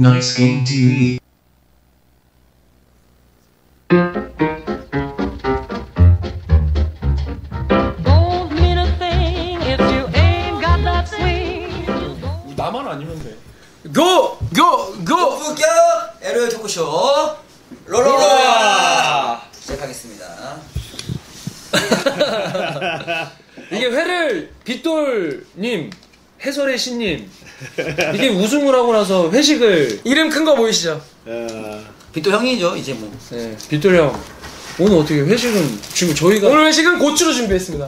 Nice Game TV. 나만 아니면 돼. 고! 본격 에로의 토크쇼 롤롤롤 시작하겠습니다. 이게 회를 빗돌님, 해설의 신님 이게 우승을 하고 나서 회식을 이름 큰 거 보이시죠? 빗도 형이죠 이제 뭐. 네, 빗돌 형 오늘 어떻게 회식은 지금 저희가 오늘 회식은 고추로 준비했습니다.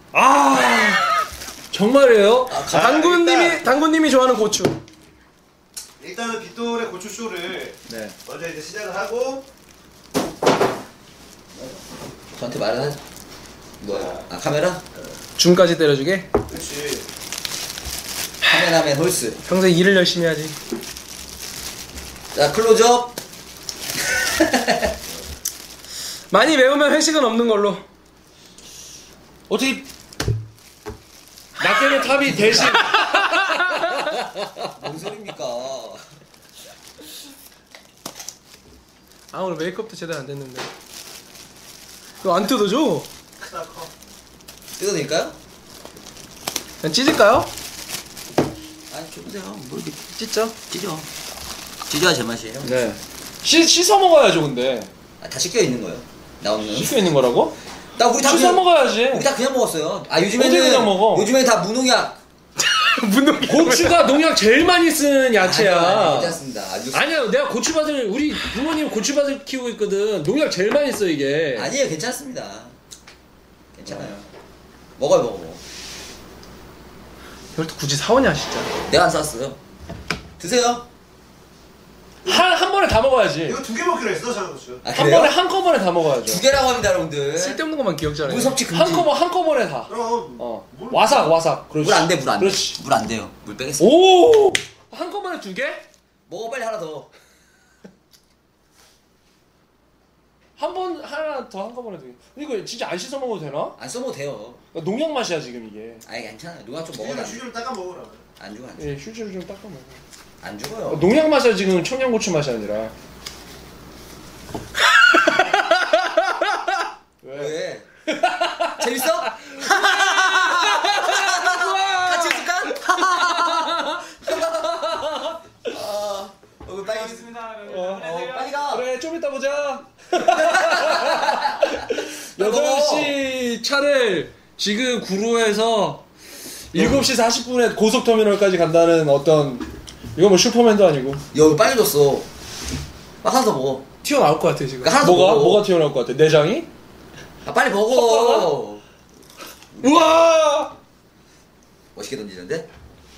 정말이에요? 당구님이 좋아하는 고추. 일단은 빗돌의 고추쇼를 네. 먼저 이제 시작을 하고 저한테 말을 하자. 뭐야? 아 카메라? 줌까지 때려주게. 그렇지. 카메라맨 홀스. 평생 일을 열심히 하지. 자 클로즈업. 많이 매우면 회식은 없는 걸로. 어떻게 낙대는 탑이 대신 뭔 소리입니까? 아 오늘 메이크업도 제대로 안 됐는데. 이거 안 뜯어줘? 크다 커. 뜯어드릴까요? 그냥 찢을까요? 아니 줘보세요. 뭐 이렇게 찢죠? 찢어야 제맛이에요. 네. 씻어 먹어야죠 근데. 아, 다 씻겨 있는 거예요. 나오는. 씻겨 있는 거라고? 나 우리 다 씻어 그냥 먹어야지. 우리 다 그냥 먹었어요. 아 어떻게 그냥 먹어? 요즘에는 다 무농약. 고추가 농약 제일 많이 쓰는 야채야. 아니, 괜찮습니다. 아주 아니야, 내가 고추밭을 우리 부모님 고추밭을 키우고 있거든. 농약 제일 많이 써 이게. 아니에요, 괜찮습니다. 괜찮아요. 먹어. 이걸 또 굳이 사오냐 진짜. 내가 안 샀어요. 드세요. 한 번에 다 먹어야지. 이거 2개 먹기로 했어 장고추. 아, 한 그래요? 번에 한꺼번에 다 먹어야죠. 두 개라고 합니다, 여러분들. 쓸데없는 것만 기억잖아요. 물 섭취 금지. 한꺼번에 다. 그럼 물? 와삭. 그렇지. 물 안 돼, 물 안 돼. 그렇지. 물 안 돼요. 물 빼겠습니다. 오! 한꺼번에 2개? 먹어, 빨리 하나 더. 하나 더 한꺼번에 2개. 이거 진짜 안 씻어 먹어도 되나? 안 써먹어도 돼요. 농약 맛이야 지금 이게. 아니, 괜찮아요. 누가 좀 먹어라. 휴지를 닦아 먹으라. 안 죽어, 안 죽어. 예, 휴지를 좀 닦아 먹어. 안 죽어요. 농약 맛이야 지금 청양고추 맛이 아니라. 왜? 재밌어? 같이 웃을까? 얼굴 빨개졌습니다. 빨리 가. 그래 좀 이따 보자. 8시 차를 지금 구로에서 7시 40분에 고속터미널까지 간다는 어떤 이거 뭐 슈퍼맨도 아니고 여기 빨개졌어. 하나 더 먹어. 튀어나올 것 같아 지금. 하나 더 먹어. 뭐가 튀어나올 것 같아? 내장이? 아, 빨리 먹어. 우와! 멋있게 던지는데?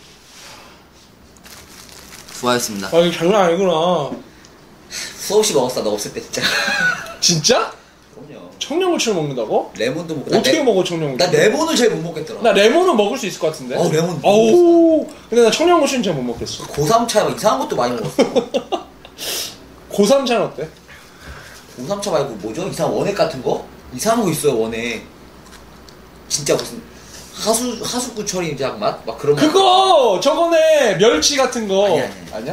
수고하셨습니다. 아 이거 장난 아니구나. 수없이 먹었어, 너 없을 때 진짜. 진짜? 그럼요. 청양고추를 먹는다고? 레몬도 먹고. 어떻게 먹어 청양고추? 나 레몬을 제일 못 먹겠더라. 나 레몬은 먹을 수 있을 것 같은데. 레몬. 어우. 근데 나 청양고추는 잘 못 먹겠어. 고삼차 막 이상한 것도 많이 먹었어. 고3차는 어때? 고삼차 말고 뭐죠? 이상한 원액 같은 거? 이상한 거 있어요, 원액. 진짜 무슨 하수구 처리 맛? 막 그런 거. 그거 저거네 멸치 같은 거. 아니야. 아니야?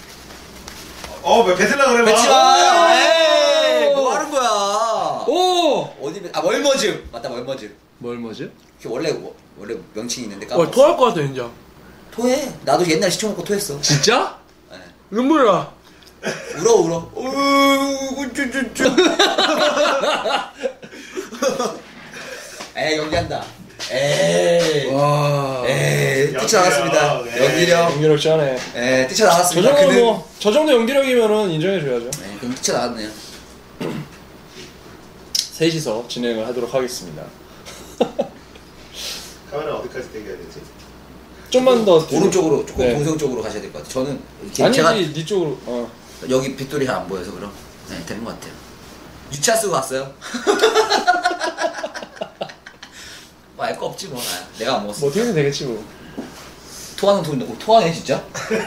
뱉으려 그래. 뱉지 마. 에이, 뭐 하는 거야? 오! 어디 멀머즈. 맞다, 멀머즈. 뭘 뭐지? 원래 명칭이 있는데 까먹었어. 토할 것 같아 진짜. 토해. 나도 옛날 시켜 먹고 토했어. 진짜? 네. 눈물 나. 울어. 에이, 연기한다. 에이. 와. 에이, 뛰쳐나갔습니다. 연기력. 연기력. 연기력 쩌네. 에이, 저 뛰쳐나갔습니다. 정도 저 정도 연기력이면은 인정해줘야죠. 네, 그럼 뛰쳐나갔네요. 셋이서 진행을 하도록 하겠습니다. 카메라 어디까지 당겨야 되지? 좀만 더 뒤로. 오른쪽으로, 조금 네. 동성 쪽으로 가셔야 될 것 같아요. 저는 이렇게 아니지, 제가 네 쪽으로. 여기 빗돌이 잘 안 보여서 그럼 네, 되는 것 같아요. 유차 쓰고 왔어요. 뭐 알 거 없지 뭐. 내가 안 먹었어. 뭐 어떻게든 되겠지 뭐. 토하는 돈, 토하네 진짜?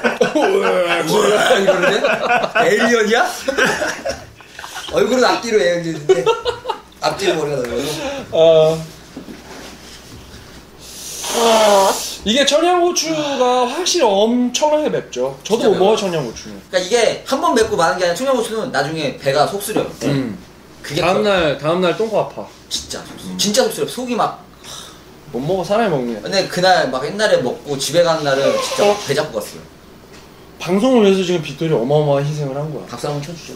이러는데? 에일리언이야? 얼굴은 앞뒤로 에일리언인데 앞뒤로 머리가 넓어서. 이게 청양고추가 확실히 엄청나게 맵죠. 저도 진짜 못 먹어요, 매워요. 청양고추는. 그러니까 이게 한 번 맵고 마는 게 아니라 청양고추는 나중에 배가 속쓰려요. 그게 다음날 똥꼬 아파. 진짜 진짜 속쓰려. 속이 막. 못 먹어, 사람이 먹는 게. 근데 그날 막 옛날에 먹고 집에 간 날은 진짜 배 잡고 갔어요. 방송을 위해서 지금 빅토리 어마어마한 희생을 한 거야. 박수 한번 쳐주죠.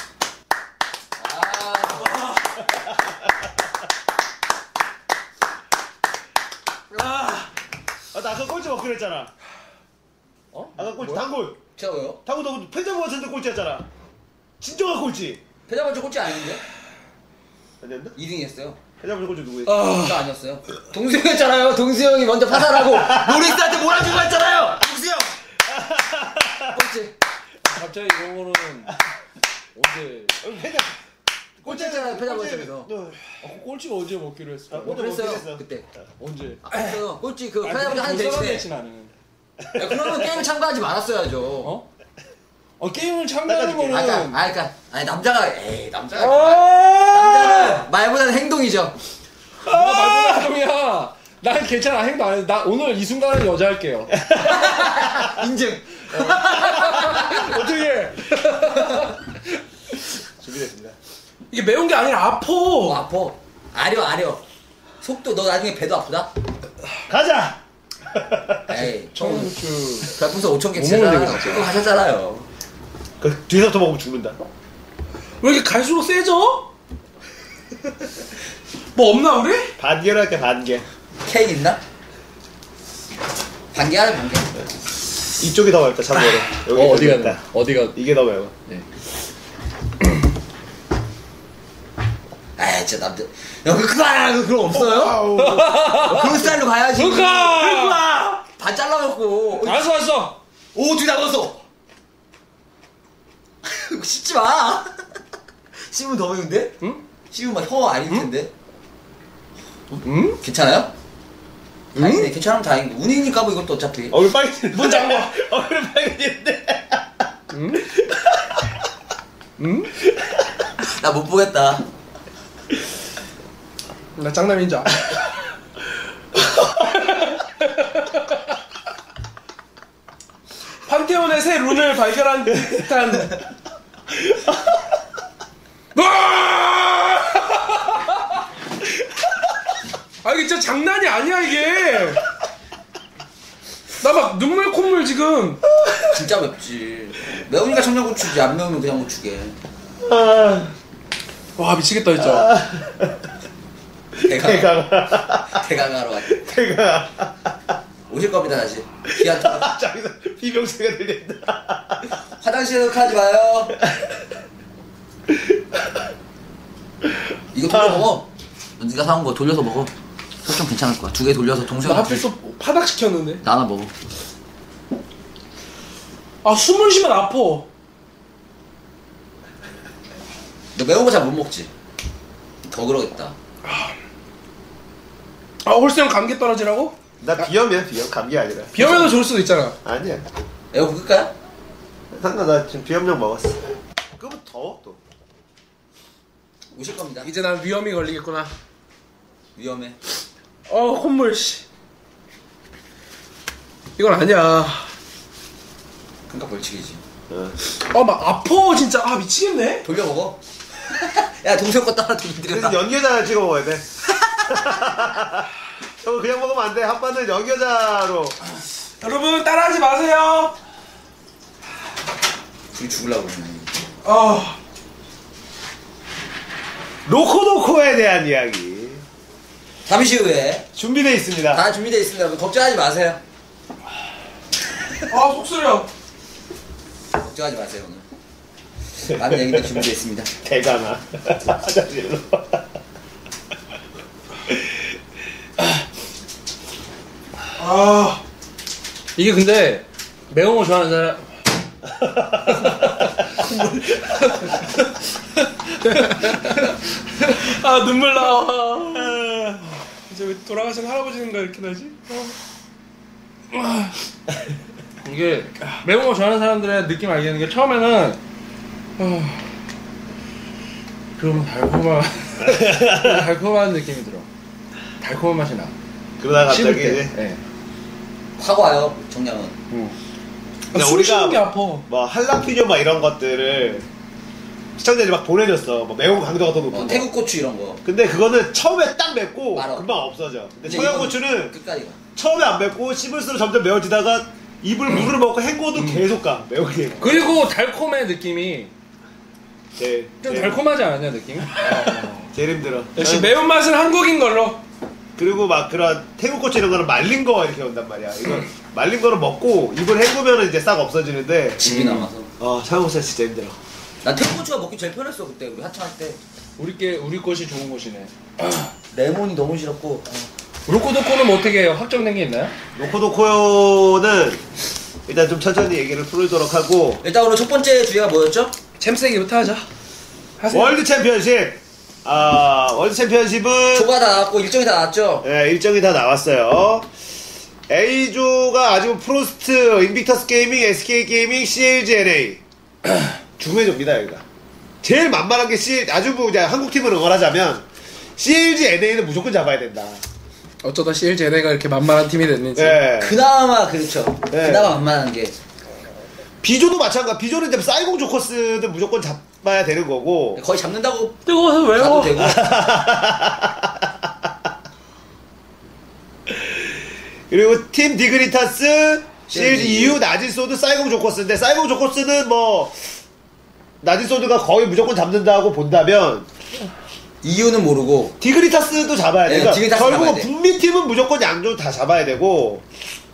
나 아까 꼴찌 먹기로 했잖아. 어? 아까 꼴찌 뭐야? 당구. 제가 왜요? 당구 너 패자부 같은데 꼴찌였잖아. 진정한 꼴찌. 배자반주 꼴찌 아닌데? 아니었나? 2등 했어요. 패자부 꼴찌 누구였어? 저 아니었어요. 동수형이었잖아요. 동수형이 먼저 파산하고 노리스한테 몰아주고 했잖아요. 동수형. 꼴찌. 갑자기 이런 거는 언제? 패자. 꼴찌했잖아요. 패자반주에서. 꼴찌가 언제 먹기로 했어? 아, 뭐 그랬어요. 했어. 그때. 언제? 했어요. 꼴찌 그 아니, 패자반주 한 불쌍한 대신에. 대신 나는. 야, 그러면 게임 참가하지 말았어야죠. 어? 게임을 참가하는 거는. 아니 남자가 남자는 아! 말보다는 행동이죠. 누가 말보다 행동이야. 난 괜찮아, 행동 안 해. 나 오늘 이 순간은 여자 할게요. 인증. 어떻게? 준비됐습니다. 이게 매운 게 아니라 아파. 아파. 아려. 속도 너 나중에 배도 아프다? 가자. 에이. 청양고추. 별풍선 5,000개 못 치잖아. 먹는 얘기 그거 하셨잖아요. 그 뒤에서부터 먹으면 죽는다. 왜 이렇게 갈수록 세져? 뭐 없나 우리? 반개로 할게 반개. 케이크 있나? 반개 하래 반개. 이쪽이 더 맵다 참고로. 여기 어디가 맵다. 어디가? 이게 더 매워. 네. 에이 진짜 남자. 야 그거 그런 거 없어요? 아우. 그런 스타일로 가야지. 그러니까! 반 잘라먹고. 알았어. 오, 둘 다 먹었어. 씻지 마. 씹으면 더 매운데? 응? 씹으면 막 혀 아릴 텐데. 응? 괜찮아요? 다행이네. 괜찮으면 다행이고. 운이니까 뭐 이것도 어차피. 얼굴 빨개지는데. 문 잠궈. 얼굴 빨개지는데. 응? 응? 나 못 보겠다. 나 장남인 줄 알아. 판테온의 새 룬을 발견한 듯한. 아 이게 진짜 장난이 아니야 이게. 나 막 눈물 콧물 지금. 진짜 맵지. 매우니까 청양고추지. 안 매우면 그냥 고추게. 와 미치겠다 진짜. 대강하러 왔. 태가. 오실 겁니다 다시. 귀한 터. 저기서 비명소리가 들린다. 화장실에서 가지 마요. 이거 돌려 먹어. 네가 사온 거 돌려서 먹어. 소좀 괜찮을 거야. 2개 돌려서 나 동생. 하필 또 파닭 시켰는데. 나 하나 먹어. 아 숨을 쉬면 아파. 너 매운 거 잘 못 먹지? 더 그러겠다. 아 홀수형 감기 떨어지라고? 나 비염이야 비염. 감기 아니라. 비염에도 좋을 수도 있잖아. 아니야. 에어컨 끌까요? 상관 나 지금 비염약 먹었어. 그러면 더워 또. 오실 겁니다. 이제 난 위험이 걸리겠구나. 위험해. 콧물 씨. 이건 아니야. 그러니까 벌칙이지. 막 아파 진짜. 아 미치겠네. 돌려 먹어. 야 동생 거 따라 그래서 돌리더라. 연겨자 찍어 먹어야 돼. 저거 그냥 먹으면 안 돼. 한 판은 연겨자로. 여러분 따라하지 마세요. 둘이 죽으려고 그러네. 로코노코에 대한 이야기 잠시 후에 준비되어 있습니다. 다 준비되어 있습니다. 여러분 걱정하지 마세요. 속 쓰려. 걱정하지 마세요 오늘. 많은 얘기들 준비되어 있습니다. 대가나. 화장실로. 이게 근데 매운 거 좋아하는 사람. 눈물 나와. 이제 왜 돌아가신 할아버지인가 이렇게 나지? 이게 매운 거 좋아하는 사람들의 느낌 알겠는 게 처음에는 그러면 달콤한 느낌이 들어. 달콤한 맛이 나. 그러다 갑자기 씹을 때. 이제 네. 확 와요 정량은. 그냥 숨 쉬는 게 아파. 뭐 한라피뇨 막 이런 것들을 시청자들이 막 보내줬어. 뭐 매운 강도가 더 높은 거. 태국 고추 이런 거. 근데 그거는 처음에 딱 맵고 말아. 금방 없어져. 근데 근데 청양고추는 끝까지 가. 처음에 안 맵고 씹을수록 점점 매워지다가 입을 물을 먹고 헹궈도 계속 가. 매운 게. 그리고 달콤해 느낌이. 제일 좀 달콤하지 않았냐 느낌이? 제일 힘들어. 역시 매운맛은 한국인 걸로. 그리고 막 그런 태국고추 이런 거는 말린 거 이렇게 온단 말이야. 이거 말린 거는 먹고 입을 헹구면 이제 싹 없어지는데. 집이 남아서. 청양고추가 진짜 힘들어. 난 태국 고추가 먹기 제일 편했어 그때 우리 한참 할 때. 우리 것이 좋은 곳이네. 레몬이 너무 싫었고. 로코도코는 뭐 어떻게 해요? 확정된 게 있나요? 로코도코요는 일단 좀 천천히 얘기를 풀도록 하고 일단 오늘 첫 번째 주제가 뭐였죠? 챔스기부터 하자. 하세요. 월드 챔피언십. 월드 챔피언십은 조가 다 나왔고 일정이 다 나왔죠? 네, 일정이 다 나왔어요. A조가 아주 프로스트, 인빅터스 게이밍, SK 게이밍, CLG NA 죽음의 조입니다 여기가. 제일 만만한 게 아주 뭐 한국 팀을 응원하자면 CLG NA는 무조건 잡아야 된다. 어쩌다 CLG NA가 이렇게 만만한 팀이 됐는지. 네. 그나마 그렇죠. 네. 그나마 만만한 게. B조도 마찬가지. B조는 이제 사이공 조커스는 무조건 잡아야 되는 거고. 거의 잡는다고 뜨거워서 봐도 왜요? 되고. 그리고 팀 디그리타스, CLG EU, 나진소드, 사이공 조커스인데 사이공 조커스는 뭐 나진소드가 거의 무조건 잡는다고 본다면 이유는 모르고. 디그리타스도 잡아야 돼. 네, 그러니까 디그리타스 결국은 잡아야 돼. 북미 팀은 무조건 양조 다 잡아야 되고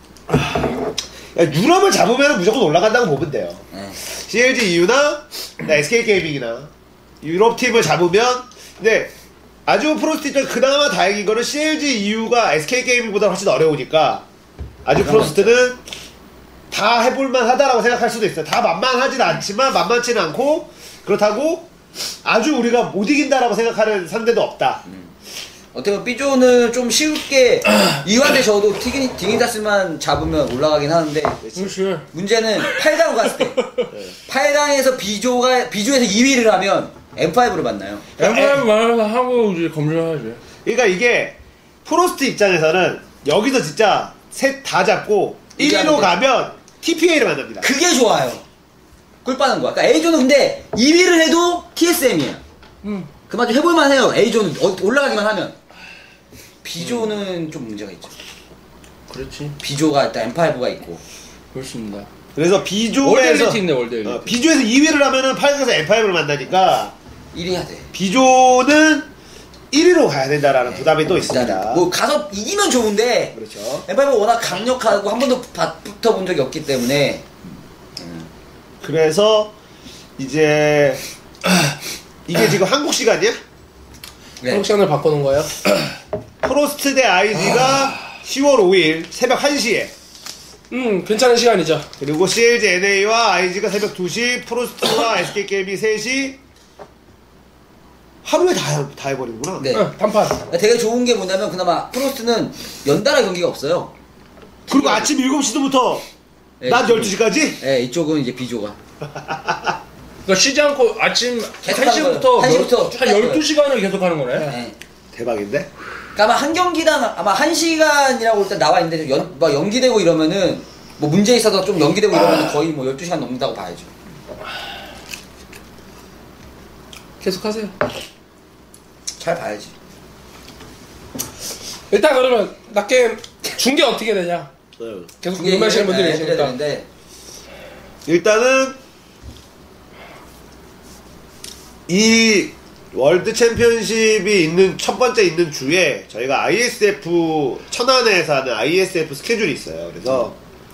유럽을 잡으면 무조건 올라간다고 보면 돼요. CLG EU나 SK 게이밍이나 유럽 팀을 잡으면 근데 아주 프로스트 입장 그나마 다행인 거는 CLG EU가 SK 게이밍보다 훨씬 어려우니까 아주 프로스트는 다 해볼만 하다라고 생각할 수도 있어요. 다 만만하진 않지만 만만치는 않고 그렇다고 아주 우리가 못 이긴다라고 생각하는 상대도 없다. 어떻게 보면 B조는 좀 쉽게 이완대 저도 디그니타스만 잡으면 올라가긴 하는데 그렇지. 문제는 8강 갔을 때 8강에서 B조에서 2위를 하면 M5를 만나요. 엠파이어 말해서 하고 이제 검증해야지. 그러니까 이게 프로스트 입장에서는 여기서 진짜 셋 다 잡고 1위로 가면 TPA를 만납니다. 그게 좋아요. 꿀 빠는 거야. 그러니까 A조는 근데 2위를 해도 TSM이야. 그만 좀 해볼만 해요. A조는 올라가기만 하면. B조는 좀 문제가 있죠. 그렇지. B조가 일단 M5가 있고. 그렇습니다. 그래서 월드 B조에서 엘리트인데 월드 엘리트. B조에서 2위를 하면은 8강에서 M5를 만나니까 1위 해야 돼. B조는 1위로 가야 된다라는 부담이 또 있습니다. 뭐 가서 이기면 좋은데 그렇죠. M5가 워낙 강력하고 한 번도 붙어본 적이 없기 때문에 그래서 이제 이게 지금 한국 시간이야? 네. 한국 시간을 바꿔놓은 거예요? 프로스트 대 IG가 10월 5일 새벽 1시에 괜찮은 시간이죠. 그리고 CLG NA와 IG가 새벽 2시 프로스트와 SK게이밍 3시 하루에 다 해버리는구나. 네. 단판. 되게 좋은 게 뭐냐면 그나마 프로스트는 연달아 경기가 없어요. 그리고 아침 7시부터 네, 낮 이쪽은. 12시까지? 네, 이쪽은 이제 B조가. 그러니까 쉬지 않고 아침 계속 1시부터 하는 거예요. 1시부터 쭉 한 하는 12시간을 계속 하는 거네. 네. 대박인데? 그러니까 아마 한 경기당 아마 1시간이라고 일단 나와 있는데 막 연기되고 이러면은 뭐 문제 있어서 좀 연기되고 이러면 거의 뭐 12시간 넘는다고 봐야죠. 계속 하세요. 잘 봐야지. 일단 그러면 나 게임 중계 어떻게 되냐? 계속 궁금해하시는 분들이 해드려야 계시니까. 되는데 일단은 이 월드 챔피언십이 있는 첫 번째 있는 주에 저희가 ISF 천안에서 하는 ISF 스케줄이 있어요. 그래서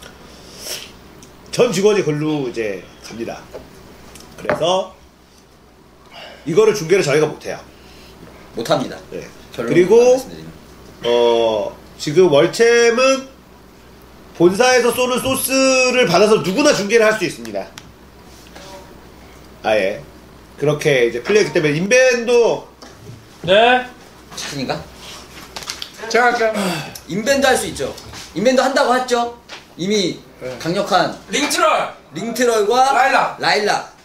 전 직원이 글로 이제 갑니다. 그래서 이거를 중계를 저희가 못해요. 못합니다. 네. 결론은 그리고 말씀드리면. 지금 월챔은 본사에서 쏘는 소스를 받아서 누구나 중계를 할 수 있습니다. 아예 그렇게 이제 풀렸기 때문에 인벤도 네. 자신인가? 제가 할게요. 인벤도 할 수 있죠. 인벤도 한다고 했죠. 이미 네. 강력한 링트럴. 링트럴과 라일락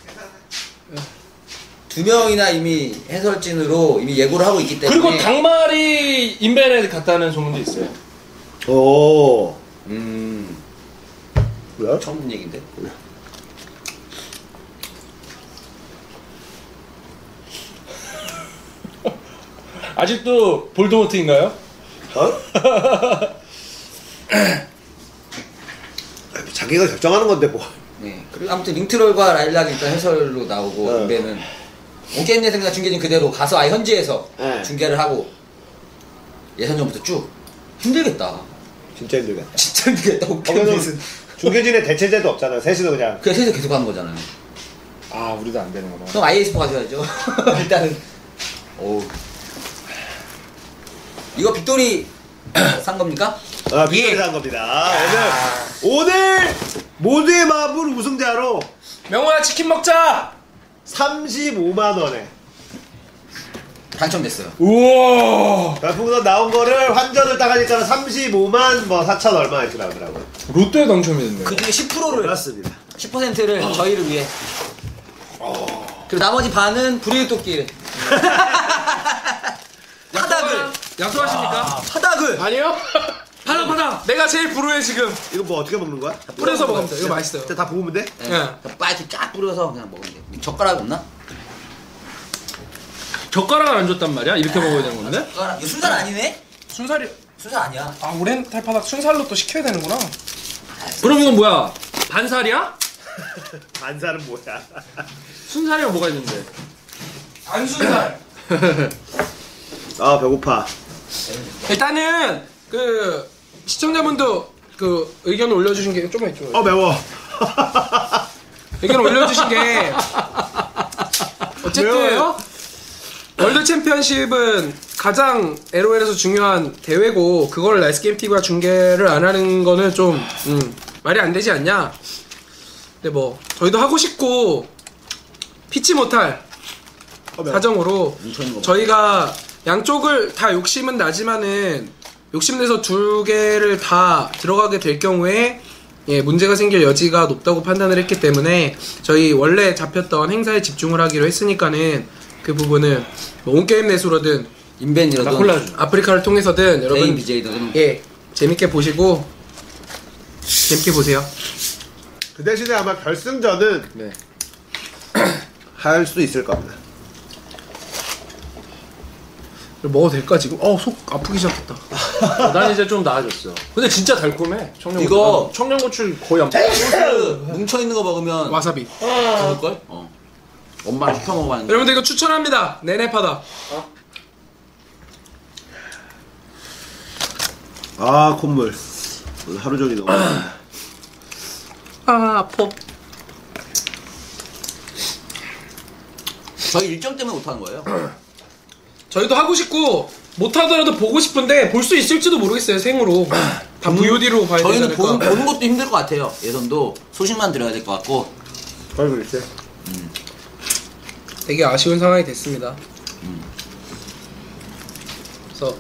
두 명이나 이미 해설진으로 이미 예고를 하고 있기 때문에 그리고 닭말이 인벤에 갔다는 소문도 있어요. 오 뭐야? 처음 듣는 얘긴데. 아직도 볼드모트인가요? 어? 자기가 결정하는 건데 뭐. 네. 그리고 아무튼 링트롤과 라일락이 일단 해설로 나오고 인베는 온게임 내생각 중계진 그대로 가서 아예 현지에서 네. 중계를 하고 예선전부터 쭉 힘들겠다. 진짜 힘들겠다. 진짜 힘들겠다. 온게임 거기는 내생. 중계진의 대체제도 없잖아. 셋이서 그냥. 그냥 셋이서 계속 하는 거잖아요. 아 우리도 안 되는구나. 그럼 IS포 가져야죠. 일단은. 오. 이거 빅토리 산 겁니까? 아, 빅토리 산 겁니다. 오늘 모두의 마음을 우승자로 명호야 치킨 먹자. 35만 원에 당첨됐어요. 우와. 별풍선 나온 거를 환전을 딱 하니까 35만 뭐 4천 얼마 이렇게 나오더라고요. 롯데 당첨이 됐네요. 그 중에 10%를 그렇습니다. 10%를 저희를 위해. 그리고 나머지 반은 불의토끼를. 파닥을. 약속하십니까? 파닥을. 아니요. 파닥. 내가 제일 불우해 지금. 이거 뭐 어떻게 먹는 거야? 뿌려서 먹으면 돼. 이거 맛있어요. 진짜 다 부으면 돼? 네. 빨리 쫙 뿌려서 그냥 먹으면 돼. 젓가락 없나? 젓가락을 안 줬단 말이야? 이렇게 먹어야 되는 건데? 젓가락. 이거 순살 아니네? 순살이. 순살 아니야. 아 오렌탈 파닥 순살로 또 시켜야 되는구나. 그럼 이건 뭐야? 반살이야? 반살은 뭐야? 순살이랑 뭐가 있는데? 안 순살. 아 배고파. 일단은 그 시청자분도 그 의견을 올려주신 게 좀만 있죠. 매워. 의견을 올려주신 게 어쨌든 왜요? 월드 챔피언십은 가장 LOL에서 중요한 대회고 그걸 라이스게임 TV가 중계를 안 하는 거는 좀 말이 안 되지 않냐. 근데 뭐 저희도 하고 싶고 피치 못할 사정으로 저희가 양쪽을 다 욕심은 나지만은 욕심내서 두 개를 다 들어가게 될 경우에 예, 문제가 생길 여지가 높다고 판단을 했기 때문에 저희 원래 잡혔던 행사에 집중을 하기로 했으니까는 그 부분은 뭐 온게임 내수로든 인벤이라든 아프리카를 통해서든 여러분 BJ든 예 재밌게 보시고 재밌게 보세요. 그 대신에 아마 결승전은 네. 할 수 있을 겁니다. 먹어도 될까 지금? 속 아프기 시작했다. 난 이제 좀 나아졌어. 근데 진짜 달콤해. 청양고추. 이거- 청양고추 거의 안. 뭉쳐있는 거 먹으면 와사비. 먹을걸? 엄마랑 시켜 먹어봤는데. 여러분들 이거 추천합니다. 네네파다. 아 콧물. 오늘 하루 종일 너무. 아포. 저희 일정 때문에 못하는 거예요. 저희도 하고 싶고 못하더라도 보고 싶은데 볼 수 있을지도 모르겠어요. 생으로. 다 VOD로 봐야 되지 저희는 않을까. 보는 것도 힘들 것 같아요. 예선도 소식만 들어야 될 것 같고. 잘 그랬지. 되게 아쉬운 상황이 됐습니다. 그래서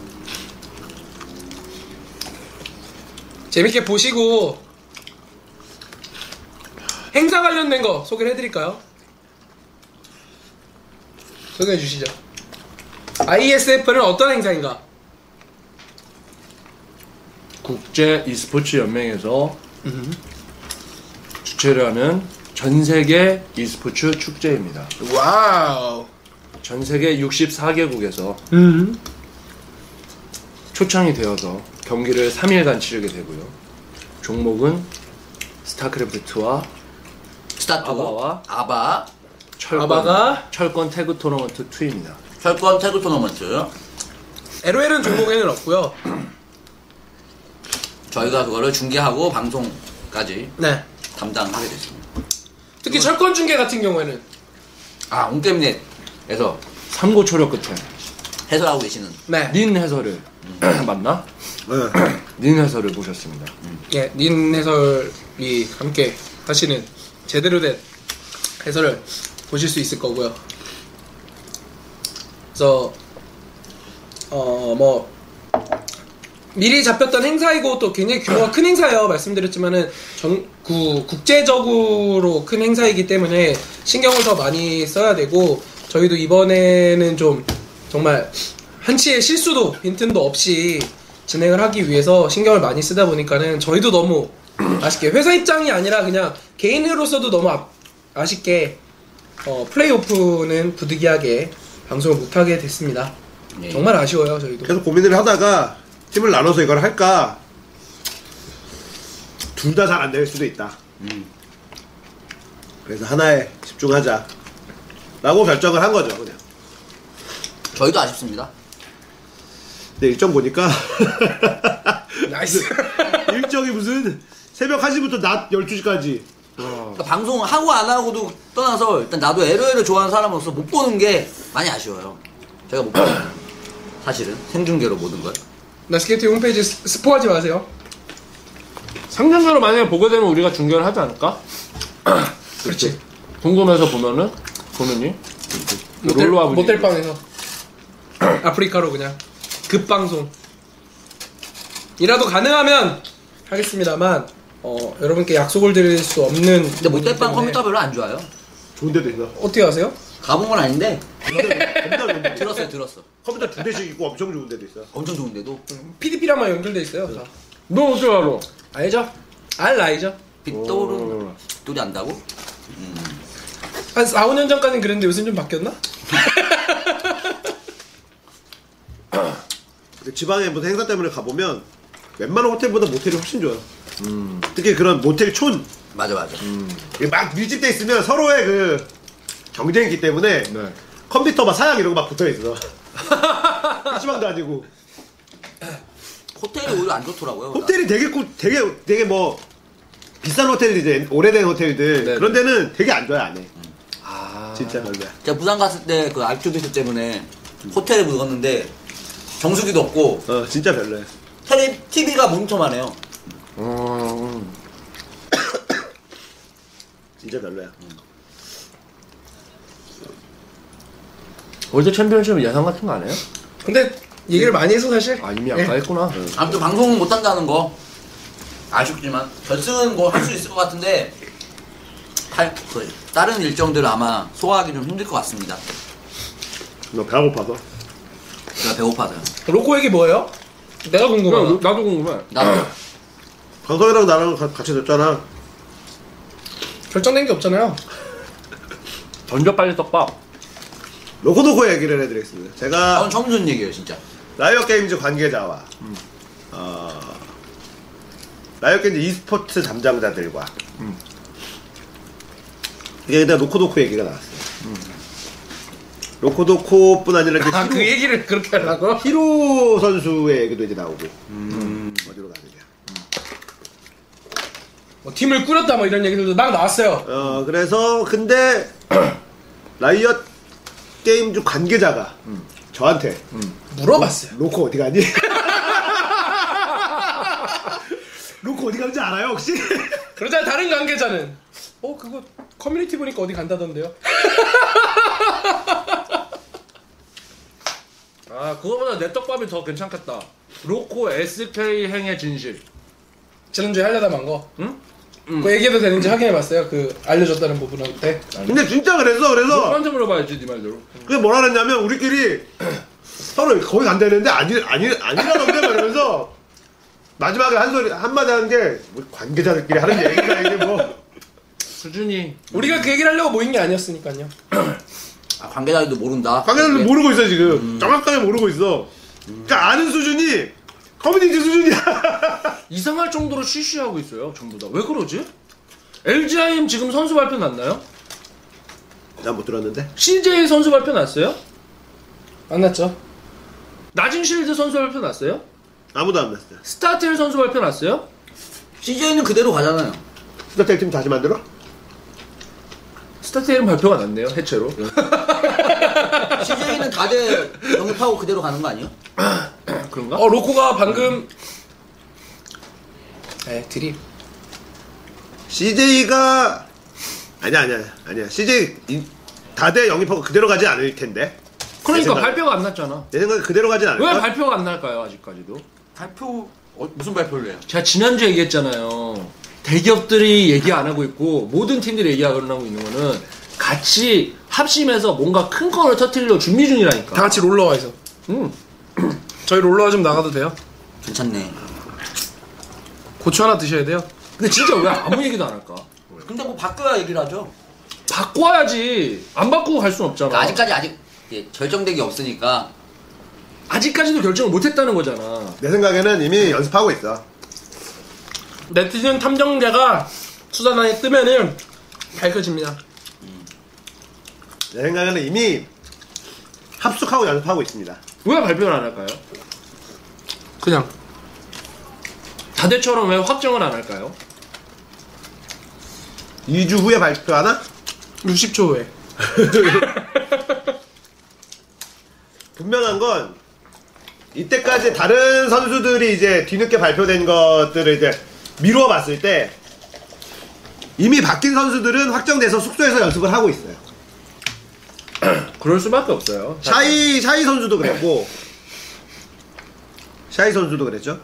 재밌게 보시고 행사 관련된 거 소개를 해드릴까요? 소개해 주시죠. ISF는 어떤 행사인가? 국제 e스포츠 연맹에서 주최를 하는 전 세계 e스포츠 축제입니다. 와우. 전 세계 64개국에서 초청이 되어서 경기를 3일간 치르게 되고요. 종목은 스타크래프트와 스타트. 아바와 아바. 아바가 철권 태그 토너먼트 2입니다. 철권 태그 토너먼트. LOL은 종목에는 없고요. 저희가 그거를 중계하고 방송까지 네. 담당하게 됐습니다. 특히 철권 중계 같은 경우에는 온게임넷에서 삼고 초려 끝에 해설하고 계시는 네. 닌 해설을 맞나? 네. 닌 해설을 모셨습니다. 예, 닌 해설이 함께 하시는 제대로 된 해설을 보실 수 있을 거고요. 그래서 뭐 미리 잡혔던 행사이고 또 굉장히 규모가 큰 행사예요. 말씀드렸지만은 국제적으로 큰 행사이기 때문에 신경을 더 많이 써야 되고 저희도 이번에는 좀 정말 한치의 실수도 빈틈도 없이 진행을 하기 위해서 신경을 많이 쓰다 보니까는 저희도 너무 아쉽게 회사 입장이 아니라 그냥 개인으로서도 너무 아쉽게 플레이오프는 부득이하게 방송을 못하게 됐습니다. 네. 정말 아쉬워요 저희도. 계속 고민을 하다가 팀을 나눠서 이걸 할까 둘 다 잘 안 될 수도 있다. 그래서 하나에 집중하자 라고 결정을 한 거죠 그냥. 저희도 아쉽습니다. 근데 일정 보니까 나이스. 일정이 무슨 새벽 1시부터 낮 12시까지. 그러니까 방송 하고 안 하고도 떠나서 일단 나도 LOL을 좋아하는 사람으로서 못 보는 게 많이 아쉬워요. 제가 못 봐요. 사실은 생중계로 모든 걸. 나스케이트 홈페이지 스포하지 마세요. 상장자로 만약에 보게 되면 우리가 중계를 하지 않을까? 그렇지. 궁금해서 보면은 본인이 롤로와 분위기. 모텔방에서 아프리카로 그냥 급방송 이라도 가능하면 하겠습니다만 여러분께 약속을 드릴 수 없는. 근데 모텔방 컴퓨터 별로 안 좋아요. 좋은 데도 있어. 어떻게 아세요? 가본 건 아닌데 겁나 좋은 데. 들었어. 컴퓨터 2대씩 있고 엄청 좋은 데도 있어. 엄청 좋은데도 PDP랑만 연결돼 있어요. 다. 너 어떻게 알아? 알죠? 알죠? 빅도르 빅도리 안다고? 한 4, 5년 전까지는 그랬는데 요즘 좀 바뀌었나? 근데 지방에 무슨 행사 때문에 가보면 웬만한 호텔보다 모텔이 훨씬 좋아요. 특히 그런 모텔 촌. 맞아. 이게 막 밀집돼 있으면 서로의 그 경쟁이 있기 때문에 네. 컴퓨터 막 사양 이런 거 막 붙어 있어. PC방도 아니고. 호텔이 오히려 안 좋더라고요. 호텔이 되게 뭐 비싼 호텔들 이제 오래된 호텔들 네. 그런 데는 되게 안 좋아요 안에. 아 진짜 별로야. 제가 부산 갔을 때 그 알투비스 때문에 호텔에 묵었는데 정수기도 없고 진짜 별로야. TV가 모니터만 해요. 진짜 별로야. 월드 챔피언십 예상 같은 거 안 해요? 근데 얘기를 많이 해서 사실. 아 이미 아까 했구나. 아무튼 방송 못 한다는 거 아쉽지만 결승은 뭐 할 수 있을 것 같은데 다른 일정들을 아마 소화하기 좀 힘들 것 같습니다. 너 배가 고파서. 제가 배고파서요. 로코 얘기 뭐예요? 내가 궁금하다. 나도 궁금해. 나도 강성이랑 나랑 같이 됐잖아. 결정된 게 없잖아요. 던져 빨리 떡밥. 로코도코 얘기를 해드리겠습니다. 제가 저는 처음 듣는 얘기예요 진짜. 라이엇 게임즈 관계자와 라이엇 게임즈 e스포츠 담당자들과 이게 일단 로코도코 얘기가 나왔어요. 로코도코뿐 아니라 이제 그 얘기를 그렇게 하려고? 히로 선수의 얘기도 이제 나오고 어디로 가느냐. 뭐 팀을 꾸렸다 뭐 이런 얘기들도 막 나왔어요. 그래서 근데 라이엇 게임즈 관계자가 저한테 물어봤어요. 로코 어디 가니? 로코 어디 가는지 알아요 혹시? 그러자 다른 관계자는 그거 커뮤니티 보니까 어디 간다던데요? 아 그거보다 내 떡밥이 더 괜찮겠다. 로코 SK 행의 진실. 지난주에 하려다 만 거. 응? 그 얘기해도 되는지 확인해봤어요. 그 알려줬다는 부분한테. 근데 진짜 그래서 너한테 물어봐야지 네 말대로. 그게 뭐라 그랬냐면 우리끼리 서로 거기 간다는데 아니라던데 말하면서 마지막에 한 소리 한마디 하는 게 뭐 관계자들끼리 하는 얘기가 이게 뭐 수준이. 우리가 그 얘기를 하려고 모인 게 아니었으니까요. 아, 관계자들도 모른다. 관계자들 모르고 있어 지금 정확하게 모르고 있어. 그러니까 아는 수준이 커뮤니티 수준이야. 이상할 정도로 쉬쉬하고 있어요 전부 다. 왜 그러지? LGIM 지금 선수 발표 났나요? 난 못 들었는데. CJ 선수 발표 났어요? 만났죠? 나진실드 선수 발표 났어요? 아무도 안 났어. 스타텔 선수 발표 났어요? CJ는 그대로 가잖아요. 스타텔 팀 다시 만들어? 스타텔은 발표가 났네요 해체로. CJ는 다들 영입하고 그대로 가는 거 아니에요? 그런가? 로코가 방금 드립. CJ가 아니야. CJ 다대 영입하고 그대로 가지 않을 텐데. 그러니까 내 생각에. 발표가 안 났잖아. 내 생각에 그대로 가진 않을까? 왜 발표가 안 날까요 아직까지도? 발표 무슨 발표를 해요? 제가 지난주에 얘기했잖아요. 대기업들이 얘기 안 하고 있고 모든 팀들이 얘기 안 하고 있는 거는 같이 합심해서 뭔가 큰 거를 터뜨리려고 준비 중이라니까. 다 같이 롤러와서. 저희 롤러와 좀 나가도 돼요? 괜찮네. 고추 하나 드셔야 돼요. 근데 진짜 왜 아무 얘기도 안 할까? 근데 뭐 바꿔야 얘기를 하죠. 바꿔야지. 안 바꾸고 갈 수는 없잖아. 그러니까 아직까지 아직 결정된 게 없으니까. 아직까지도 결정을 못했다는 거잖아. 내 생각에는 이미 연습하고 있어. 네티즌 탐정자가 수사단에 뜨면은 밝혀집니다. 내 생각에는 이미 합숙하고 연습하고 있습니다. 왜 발표를 안 할까요? 그냥 다대처럼 왜 확정을 안 할까요? 2주 후에 발표하나? 60초 후에. 분명한 건 이때까지 다른 선수들이 이제 뒤늦게 발표된 것들을 이제 미루어 봤을 때 이미 바뀐 선수들은 확정돼서 숙소에서 연습을 하고 있어요. 그럴 수밖에 없어요. 샤이 선수도 그랬고 샤이 선수도 그랬죠.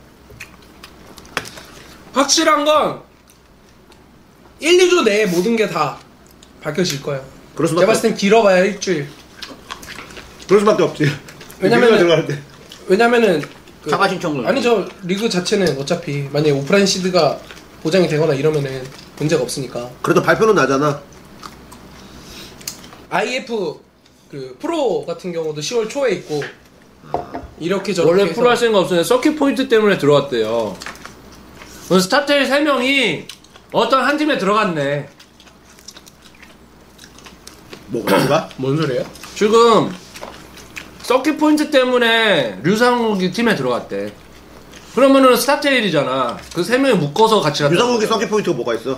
확실한 건 1, 2주 내에 모든 게 다 밝혀질 거예요. 그럴 제가 수밖에 봤을 땐 길어봐야 일주일. 그럴 수밖에 없지. 왜냐면은- 리그가 들어가는데. 왜냐면은 자가 신청을. 아니 저 리그 자체는 어차피 만약에 오프라인 시드가 보장이 되거나 이러면은 문제가 없으니까. 그래도 발표는 나잖아. IF 그 프로 같은 경우도 10월 초에 있고 이렇게 저렇게 원래 해서 프로 할 생각 없으면 서킷 포인트 때문에 들어왔대요. 오늘 스타테일 3명이 어떤 한 팀에 들어갔네. 뭐가? 뭔 소리예요? 지금 서킷 포인트 때문에 류상욱이 팀에 들어갔대. 그러면은 스타테일이잖아. 그 3명이 묶어서 같이 갔다. 유상욱이 서킷 포인트가 뭐가 있어?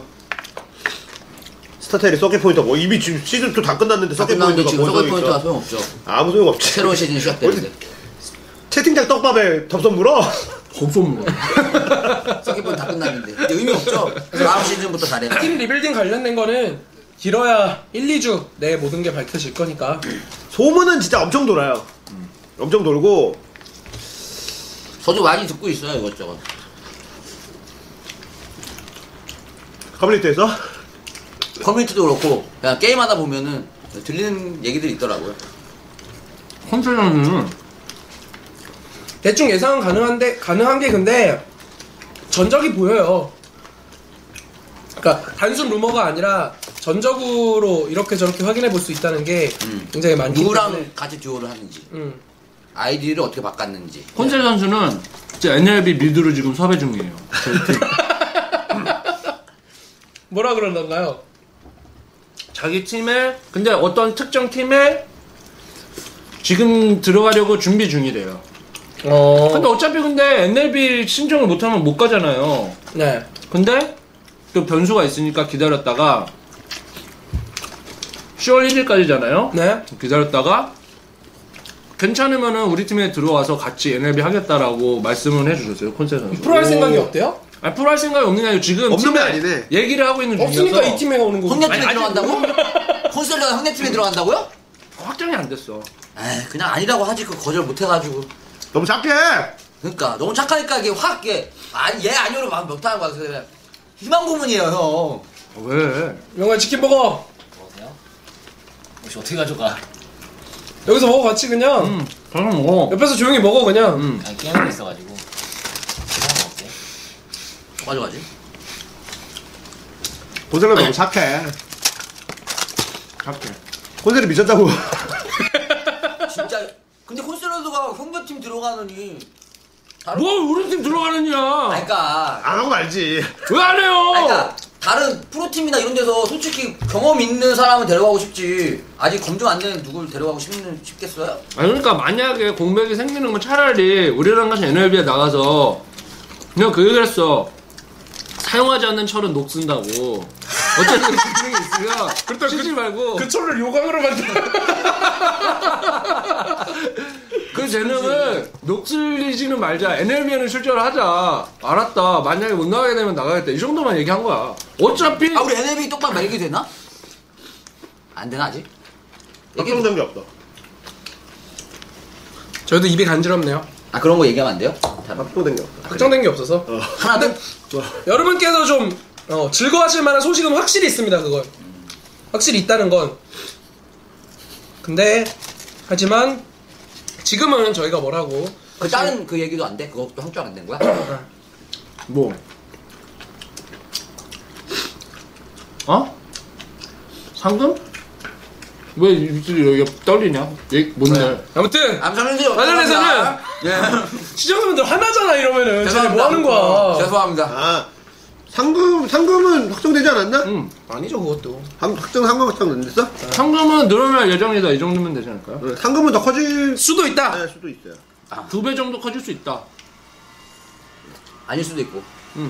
스타테일이 서킷 포인트가 뭐 이미 지금 시즌 2 다 끝났는데 다 서킷 끝났는데 포인트가 지금 뭐 서킷 포인트가 있어? 소용없죠. 아무 소용 없지. 새로운 시즌이 시작되는데. 채팅창 떡밥에 덥석 물어? 곱솜 서킷 포인트 다 끝났는데. 근데 의미 없죠. 그래서 다음 시즌부터 잘해. 팀 리빌딩 관련된 거는 길어야 1, 2주 내에 모든 게 밝혀질 거니까. 소문은 진짜 엄청 돌아요. 엄청 돌고 저도 많이 듣고 있어요 이것저것. 커뮤니티에서 커뮤니티도 그렇고 그냥 게임하다 보면은 들리는 얘기들이 있더라고요. 컨트롤은 대충 예상은 가능한 게 근데 전적이 보여요. 그러니까 단순 루머가 아니라 전적으로 이렇게 저렇게 확인해 볼 수 있다는 게 굉장히 많기 누구랑 때문에. 같이 듀오를 하는지, 음. 아이디를 어떻게 바꿨는지. 콘셀 선수는 진짜 NLB 미드로 지금 섭외 중이에요. 저희 팀. 뭐라 그러던가요? 자기 팀에 근데 어떤 특정 팀에 지금 들어가려고 준비 중이래요. 근데 어차피 근데 NLB 신청을 못하면 못 가잖아요. 네. 근데 그 변수가 있으니까 기다렸다가 10월 1일까지잖아요. 네. 기다렸다가 괜찮으면은 우리 팀에 들어와서 같이 NLB 하겠다라고 말씀을 해주셨어요. 콘세 선수. 프로 할 생각이 없대요? 아니 프로 할 생각이 없는 게 아니고 지금 없는 게 팀에 아니네. 얘기를 하고 있는 중이어서 없으니까 이 팀에 오는 거고. 형네 팀에 아니, 아직 들어간다고? 콘솔러가 형네 팀에 들어간다고요? 확정이 안 됐어. 에이 그냥 아니라고 하지 그 거절 못해가지고. 너무 작게. 그러니까 너무 착하니까 이게 확 이게 아니 얘 아니오로 막 못하는 거야. 그래서 그냥 희망 고문이에요 형. 왜? 영화 치킨 먹어. 먹으세요? 혹시 어떻게 가져가? 여기서 먹어 같이 그냥. 저는 뭐. 옆에서 조용히 먹어 그냥. 아니 게임하고 있어가지고 그냥 먹을게. 가져가지. 콘셀이 너무 착해. 갈게. 콘셀이 미쳤다고. 진짜 근데 콘솔러가 형네 팀 들어가느니 다른 뭐 우리 팀 들어가느냐? 아니, 그러니까 안 하고 말지. 왜 안 해요? 아니, 그러니까 다른 프로팀이나 이런 데서 솔직히 경험 있는 사람을 데려가고 싶지 아직 검증 안 되는 누굴 데려가고 싶겠어요? 아니 그러니까 만약에 공백이 생기는 건 차라리 우리랑 같이 NLB에 나가서 그냥 그 얘기를 했어. 사용하지 않는 철은 녹 쓴다고. 어쨌든 기능이 있으면 쓰지 말고 그 철을 요강으로 만들어. 그 재능을 녹슬리지는 말자. NLB에는 출전을 하자. 알았다. 만약에 못 나가게 되면 나가겠다. 이 정도만 얘기한 거야. 어차피 아 우리 NLB 똑바로 말게 되나? 안 되나 아직? 확정된 게 없다. 저희도 입이 간지럽네요. 아 그런 거 얘기하면 안 돼요? 확정된 게 없다. 확정된 게 없어서. 하나도? 여러분께서 좀 즐거워하실 만한 소식은 확실히 있습니다. 그건 확실히 있다는 건. 근데 하지만 지금은 저희가 뭐라고 그 다른 그 얘기도 안 돼? 그것도 한줄 안 된 거야? 뭐? 어? 상금? 왜 여기가 떨리냐? 뭔데? 아무튼 암산은요. 관련해서는 예. 시청자분들 화나잖아 이러면은 쟤네 죄송합니다. 뭐 하는 거야. 죄송합니다. 아 상금은 확정되지 않았나? 응. 아니죠 그것도. 상금 확정 안 됐어? 상금은 늘어날 예정이다. 이 정도면 되지 않을까요? 상금은 더 커질 수도 있다. 수도 있어요. 2배 정도 커질 수 있다. 아닐 수도 있고.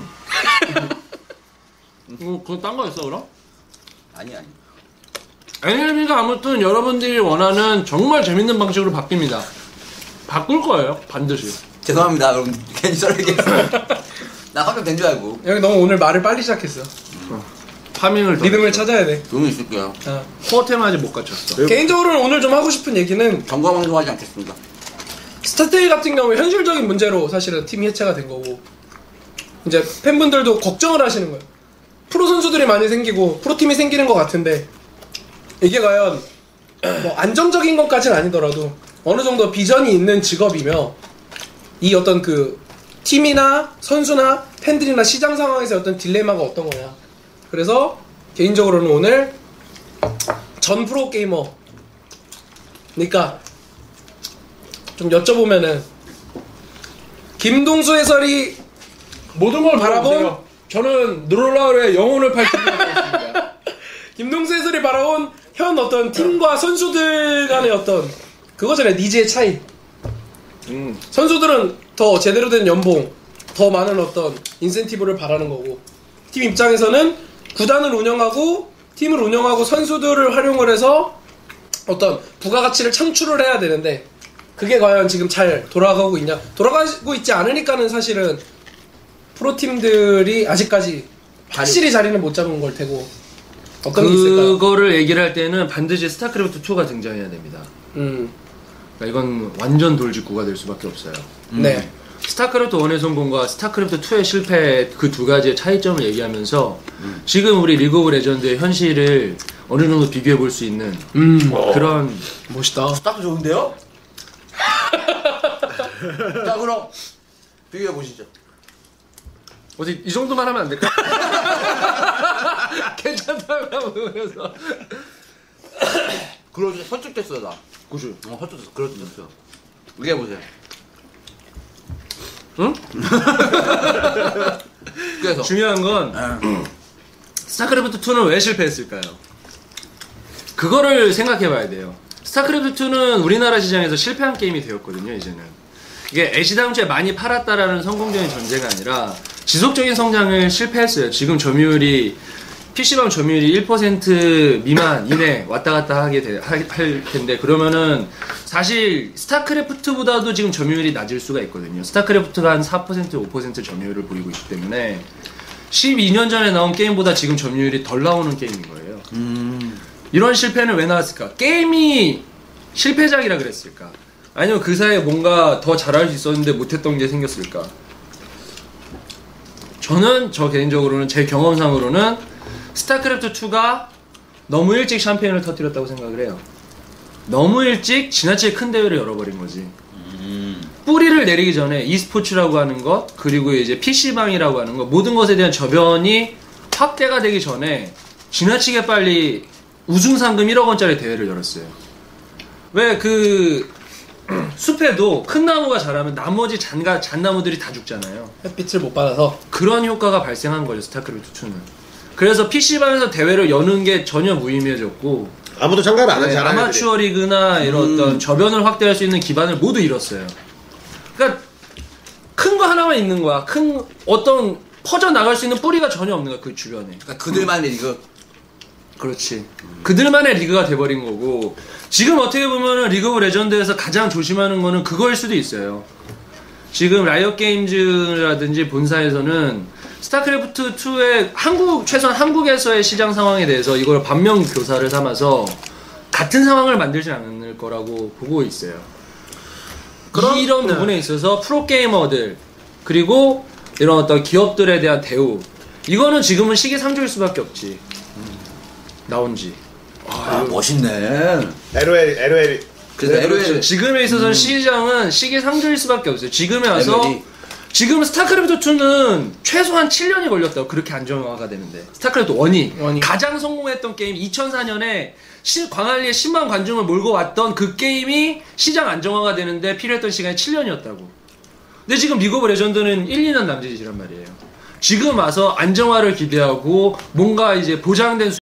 그거 딴 거였어 그럼? 아니. NLB가 아무튼 여러분들이 원하는 정말 재밌는 방식으로 바뀝니다. 바꿀 거예요, 반드시. 죄송합니다. 여러분 괜히 썰리겠어. 나 확정된 줄 알고. 여기 너무 오늘 말을 빨리 시작했어. 파밍을 리듬을 찾아야 돼. 조용히 있을게요. 코어템 아직 못 갖췄어. 개인적으로는 오늘 좀 하고 싶은 얘기는 정과 방송하지 않겠습니다. 스타트일 같은 경우에 현실적인 문제로 사실은 팀이 해체가 된 거고 이제 팬분들도 걱정을 하시는 거예요. 프로 선수들이 많이 생기고 프로팀이 생기는 것 같은데 이게 과연 뭐 안정적인 것까지는 아니더라도 어느 정도 비전이 있는 직업이며 이 어떤 그 팀이나 선수나 팬들이나 시장 상황에서 어떤 딜레마가 어떤 거냐. 그래서 개인적으로는 오늘 전 프로게이머 그러니까 좀 여쭤보면은 김동수 해설이 모든 걸 바라본 저는 누롤라울의 영혼을 팔 준비하고 김동수 해설이 바라온 현 어떤 팀과 선수들 간의 어떤 그거잖아요. 니즈의 차이. 선수들은 더 제대로 된 연봉, 더 많은 어떤 인센티브를 바라는 거고 팀 입장에서는 구단을 운영하고 팀을 운영하고 선수들을 활용을 해서 어떤 부가가치를 창출을 해야 되는데 그게 과연 지금 잘 돌아가고 있냐? 돌아가고 있지 않으니까는 사실은 프로팀들이 아직까지 확실히 자리는 못 잡은 걸 테고 어떤 게 있을까요? 그거를 얘기를 할 때는 반드시 스타크래프트 2가 등장해야 됩니다. 그러니까 이건 완전 돌직구가 될 수밖에 없어요. 네. 스타크래프트 1의 성공과 스타크래프트 2의 실패 그 두 가지의 차이점을 얘기하면서 지금 우리 리그 오브 레전드의 현실을 어느 정도 비교해 볼 수 있는 그런 멋있다. 딱 좋은데요? 자 그럼 비교해 보시죠. 어디 이 정도만 하면 안 될까? 괜찮다고 그래서 그러지 설득됐어 나. 그죠? 설득됐어. 그렇죠. 이게 보세요. 응? 그래서 중요한 건 스타크래프트 2는 왜 실패했을까요? 그거를 생각해봐야 돼요. 스타크래프트 2는 우리나라 시장에서 실패한 게임이 되었거든요. 이제는 이게 애시당초에 많이 팔았다라는 성공적인 전제가 아니라 지속적인 성장을 실패했어요. 지금 점유율이 PC방 점유율이 1% 미만 이내 왔다 갔다 할 텐데 그러면은 사실 스타크래프트보다도 지금 점유율이 낮을 수가 있거든요. 스타크래프트가 한 4% 5% 점유율을 보이고 있기 때문에 12년 전에 나온 게임보다 지금 점유율이 덜 나오는 게임인 거예요. 이런 실패는 왜 나왔을까? 게임이 실패작이라 그랬을까? 아니면 그 사이에 뭔가 더 잘할 수 있었는데 못했던 게 생겼을까? 저는 저 개인적으로는 제 경험상으로는 스타크래프트 2가 너무 일찍 샴페인을 터뜨렸다고 생각을 해요. 너무 일찍 지나치게 큰 대회를 열어버린 거지. 뿌리를 내리기 전에 e스포츠라고 하는 것 그리고 이제 PC방이라고 하는 것 모든 것에 대한 저변이 확대가 되기 전에 지나치게 빨리 우승상금 1억 원짜리 대회를 열었어요. 왜 그 숲에도 큰 나무가 자라면 나머지 잣나무들이 다 죽잖아요. 햇빛을 못 받아서 그런 효과가 발생한 거죠. 스타크래프트 2는. 그래서 PC방에서 대회를 여는 게 전혀 무의미해졌고 아무도 참가를 안 하지. 아마추어 리그나 이런 어떤 저변을 확대할 수 있는 기반을 모두 잃었어요. 그러니까 큰 거 하나만 있는 거야. 큰 어떤 퍼져 나갈 수 있는 뿌리가 전혀 없는 거야. 그 주변에. 그러니까 그들만의 리그. 그렇지. 그들만의 리그가 돼버린 거고 지금 어떻게 보면은 리그 오브 레전드에서 가장 조심하는 거는 그거일 수도 있어요. 지금 라이엇 게임즈라든지 본사에서는 스타크래프트 2의 최소한 한국에서의 시장 상황에 대해서 이걸 반면 교사를 삼아서 같은 상황을 만들진 않을 거라고 보고 있어요. 이런 부분에 있어서 프로게이머들 그리고 이런 어떤 기업들에 대한 대우 이거는 지금은 시기상조일 수밖에 없지. 나온지. 멋있네. LOL 그래서 네, LOL 그렇죠. 지금에 있어서는 시장은 시기상조일 수밖에 없어요. 지금에 와서 LOL 이 지금 스타크래프트 2는 최소한 7년이 걸렸다고 그렇게 안정화가 되는데 스타크래프트 1이 가장 성공했던 게임 2004년에 광안리에 10만 관중을 몰고 왔던 그 게임이 시장 안정화가 되는데 필요했던 시간이 7년이었다고. 근데 지금 리그 오브 레전드는 1, 2년 남짓이란 말이에요. 지금 와서 안정화를 기대하고 뭔가 이제 보장된